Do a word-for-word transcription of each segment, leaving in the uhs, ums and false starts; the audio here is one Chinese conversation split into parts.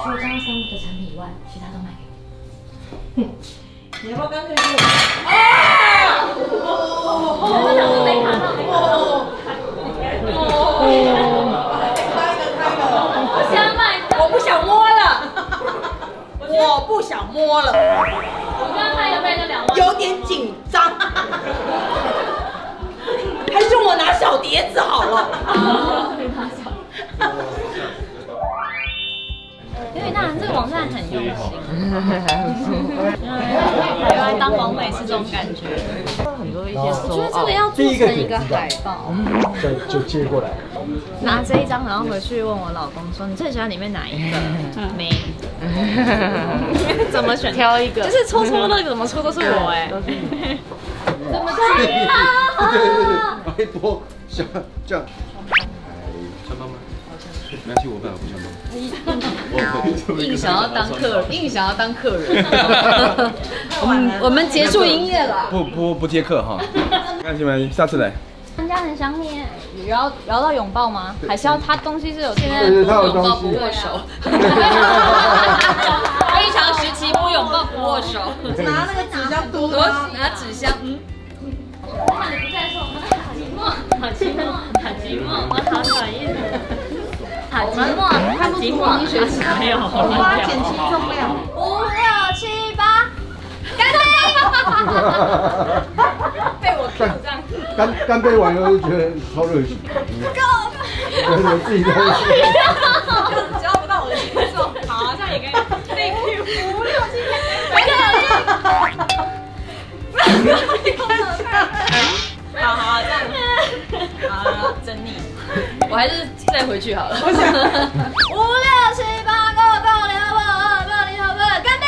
除了刚刚生物的产品以外，其他都卖给你。哼，你要不要刚可以给我？啊！我想说没卡到，没卡到。哦，开了开了，我想买，我不想摸了，我不想摸了。我刚刚看有没有就两万，有点紧张。还是我拿小碟子好了。因为当然这个网站很用心，台湾当网美是这种感觉。很多一些，我觉得这个要做成一个海报， 对，就接过来。 拿这一张，然后回去问我老公说：“你最喜欢里面哪一个？”没，怎么选？挑一个，就是抽抽乐，怎么抽都是我哎。怎么抽？对对对对，然后一波像这样。想帮吗？没关系，我本来不想帮。 硬想要当客人，硬想要当客人。我们我们结束营业了。 不不不接客哈。那你们下次来。 人家很想你，聊聊到拥抱吗？还是要他东西是有现在不拥抱不握手。非常时期不拥抱不握手。拿那个纸箱多拿纸箱，嗯。那你不在的时候，我们好寂寞，好寂寞，好寂寞，我好讨厌。好寂寞，好寂寞，学习没有，八减轻重量，五六七八，干杯！被我 Q 这样， 干干杯完以后就觉得超热血，不够，我自己在只要不到我的节奏，好，这样也可以被 Q 五六七八，好好这样，好真腻。我还是再回去好了。五六七八，够够六八二八零六八，干杯！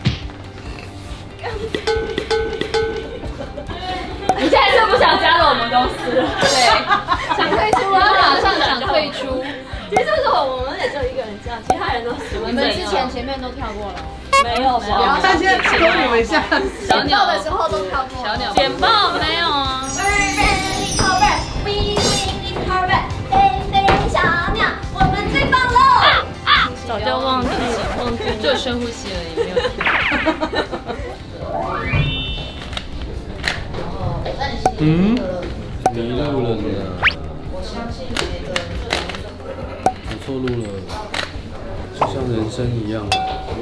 你现在是不想加入我们公司了？对，想退出了，马上想退出。其实为什么我们也只有一个人这样，其他人都是。我们之前前面都跳过了。没有吧？ 但现在跟你们像小鸟的时候都跳过。小鸟简报没有啊。早就忘记忘记，就深呼吸而已，没有听。 嗯，迷路了呢。走错路了，就像人生一样。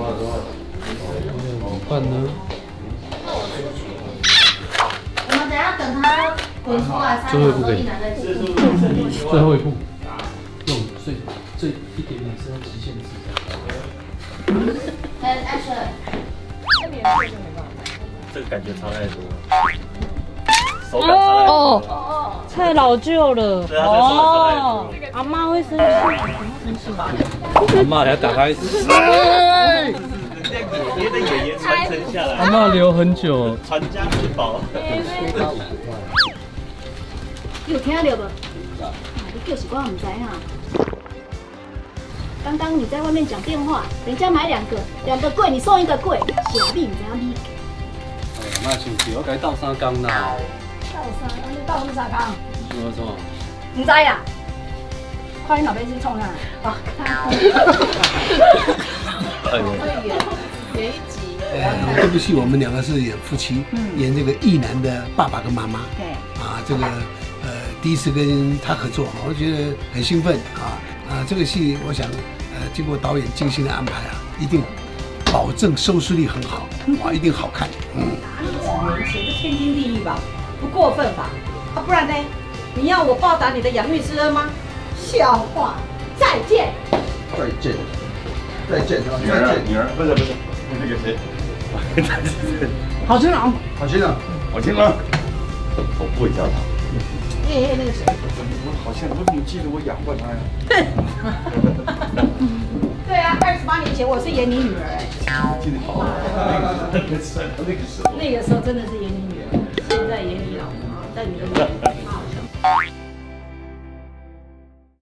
怎么办呢？ 我们等下等他滚出来， 最后一步可以。最后一步，用最最一点点是要极限制。 哎 ，Action！ 这个感觉差太多了，手感差太多。 哦，太老旧了。 哦， 阿妈会生气，阿妈生气吧？ 阿妈还要打开。 爷爷的爷爷传承下来。 阿妈留很久。 传家之宝。 你有听到无？你叫习惯唔知哈。刚刚你在外面讲电话，人家买两个，两个贵，你送一个贵，小弟唔知影你。 哎呀，那生气，我该倒三缸啦。 倒三，你倒是啥缸？ 什么什么？ 唔知啦。快点老杯先冲上来。啊。 哎呦。 演一集。 呃，这部戏我们两个是演夫妻，演这个异男的爸爸跟妈妈。 对。 啊，这个呃第一次跟他合作，我觉得很兴奋啊啊！这个戏我想呃经过导演精心的安排啊，一定保证收视率很好，哇，一定好看。嗯。 打你几年前是天经地义吧，不过分吧？啊，不然呢？你要我报答你的养育之恩吗？笑话！再见。 再见。再见。 女儿，女儿，不是不是，那个谁？ 郝青朗， 郝青朗， 郝青朗，我不会教他。 哎哎，那个谁？ 我好像我怎么记得我养过他呀？ 对啊，二十八年前我是演你女儿哎。 记得好，那个时候，那个时候， 那个时候真的是演你女儿，现在演你老婆，但你的女儿好笑。